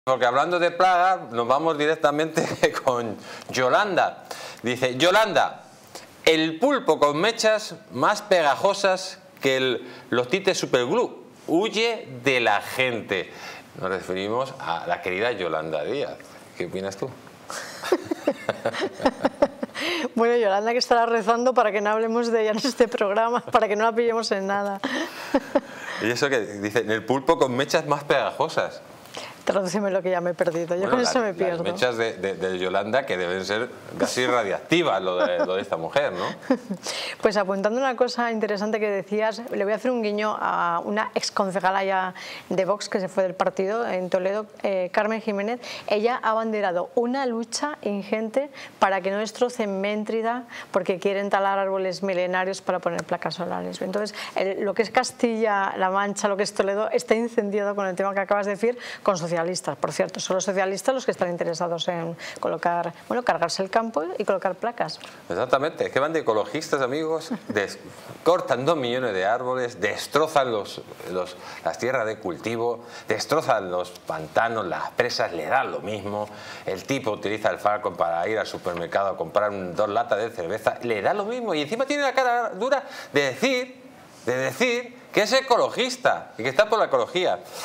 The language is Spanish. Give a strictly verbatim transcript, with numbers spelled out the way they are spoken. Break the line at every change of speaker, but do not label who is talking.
Porque hablando de plaga, nos vamos directamente con Yolanda. Dice, Yolanda, el pulpo con mechas más pegajosas que el, los tites superglue. Huye de la gente. Nos referimos a la querida Yolanda Díaz. ¿Qué opinas tú?
Bueno, Yolanda que estará rezando para que no hablemos de ella en este programa, para que no la pillemos en nada.
Y eso que dice, el pulpo con mechas más pegajosas.
Tradúceme lo que ya me he perdido, yo bueno, con
la,
eso me pierdo.
Las mechas de, de, de Yolanda que deben ser casi radiactivas lo de, lo de esta mujer, ¿no?
Pues apuntando una cosa interesante que decías, le voy a hacer un guiño a una exconcejala ya de Vox que se fue del partido en Toledo, eh, Carmen Jiménez. Ella ha abanderado una lucha ingente para que no destrocen Méntrida porque quieren talar árboles milenarios para poner placas solares. Entonces, el, lo que es Castilla-La Mancha, lo que es Toledo, está incendiado con el tema que acabas de decir, con socialistas. Por cierto, son los socialistas los que están interesados en colocar, bueno, cargarse el campo y colocar placas.
Exactamente, es que van de ecologistas, amigos, des, cortan dos millones de árboles, destrozan los, los, las tierras de cultivo, destrozan los pantanos, las presas, le dan lo mismo. El tipo utiliza el Falcon para ir al supermercado a comprar un, dos latas de cerveza, le da lo mismo y encima tiene la cara dura de decir, de decir que es ecologista y que está por la ecología.